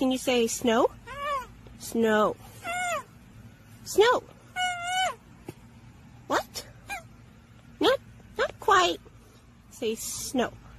Can you say snow? Snow. Snow. What? Not quite. Say snow.